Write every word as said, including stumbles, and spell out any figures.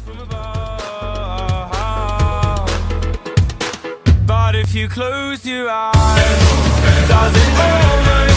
from above. But if you close your eyes, does it all